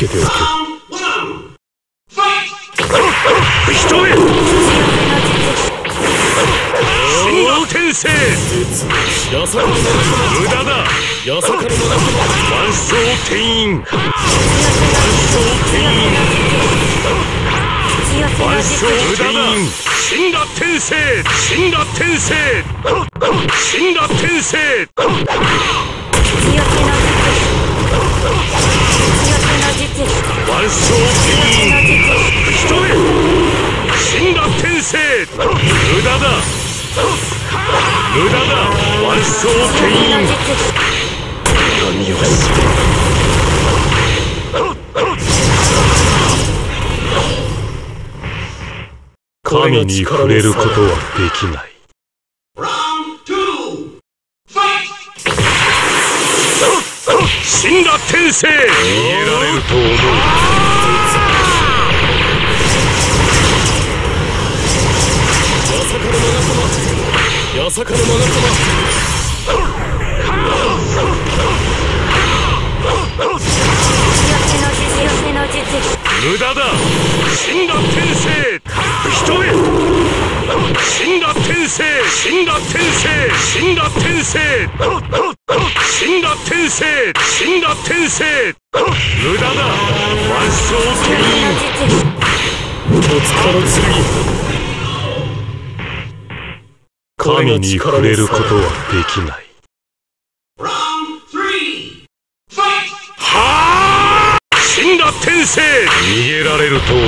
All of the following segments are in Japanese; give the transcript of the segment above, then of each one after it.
けておけ。 人へ神羅転生。無駄だ。万象転院。万象転院。万象転院。神羅転生。神羅転生。神羅転生。万象転院。人へ神羅転生。無駄だ。無駄だ。万象転院。何をする。神に触れることはできない。神羅転生。逃げられると思う。八坂のマガ様。無駄だ。神羅転生。人へ神羅転生。神羅転生。神羅転生。神羅転生。神羅転生。無駄だ。万象転院。お疲の剣。神に触れることはできない。はあ！神羅転生。逃げられると思う。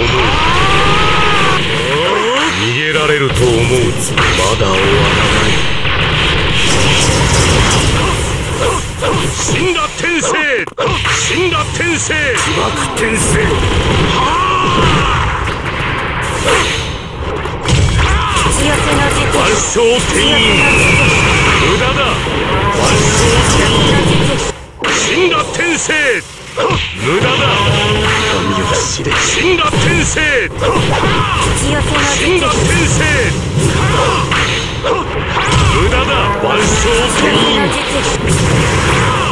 逃げられると思う。まだ終わらない。神羅転生。神羅転生。自爆転生。万象転院。無駄だ。万象転院。神羅転生。無駄だ。神を知れ。神羅転生。神羅転生。無駄だ。万象転院。